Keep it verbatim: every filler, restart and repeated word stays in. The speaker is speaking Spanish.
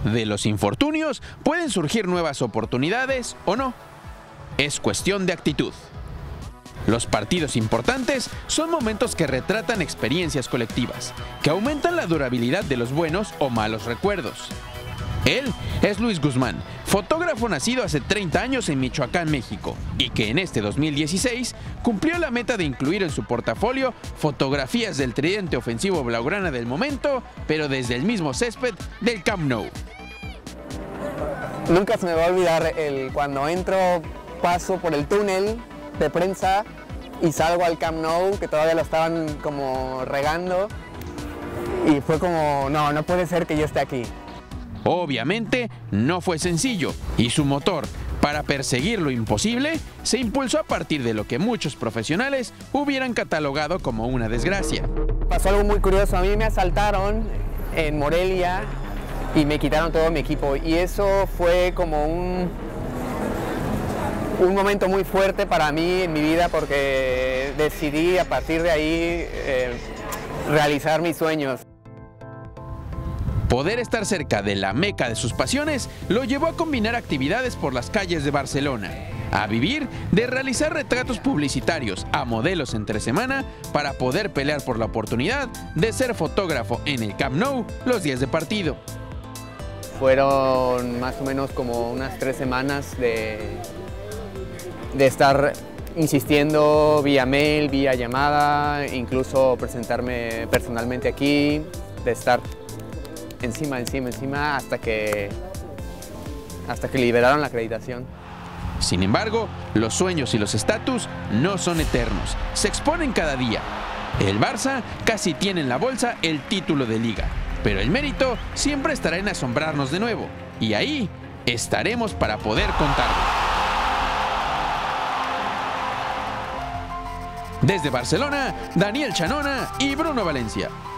De los infortunios pueden surgir nuevas oportunidades o no. Es cuestión de actitud. Los partidos importantes son momentos que retratan experiencias colectivas, que aumentan la durabilidad de los buenos o malos recuerdos. Él es Luis Guzmán, fotógrafo nacido hace treinta años en Michoacán, México, y que en este dos mil dieciséis cumplió la meta de incluir en su portafolio fotografías del tridente ofensivo blaugrana del momento, pero desde el mismo césped del Camp Nou. Nunca se me va a olvidar el, cuando entro, paso por el túnel de prensa y salgo al Camp Nou, que todavía lo estaban como regando, y fue como, no, no puede ser que yo esté aquí. Obviamente no fue sencillo, y su motor para perseguir lo imposible se impulsó a partir de lo que muchos profesionales hubieran catalogado como una desgracia. Pasó algo muy curioso, a mí me asaltaron en Morelia y me quitaron todo mi equipo, y eso fue como un, un momento muy fuerte para mí en mi vida, porque decidí a partir de ahí eh, realizar mis sueños. Poder estar cerca de la meca de sus pasiones lo llevó a combinar actividades por las calles de Barcelona, a vivir de realizar retratos publicitarios a modelos entre semana para poder pelear por la oportunidad de ser fotógrafo en el Camp Nou los días de partido. Fueron más o menos como unas tres semanas de, de estar insistiendo vía mail, vía llamada, incluso presentarme personalmente aquí, de estar encima, encima, encima, hasta que, hasta que liberaron la acreditación. Sin embargo, los sueños y los estatus no son eternos, se exponen cada día. El Barça casi tiene en la bolsa el título de liga, pero el mérito siempre estará en asombrarnos de nuevo, y ahí estaremos para poder contarlo. Desde Barcelona, Daniel Chanona y Bruno Valencia.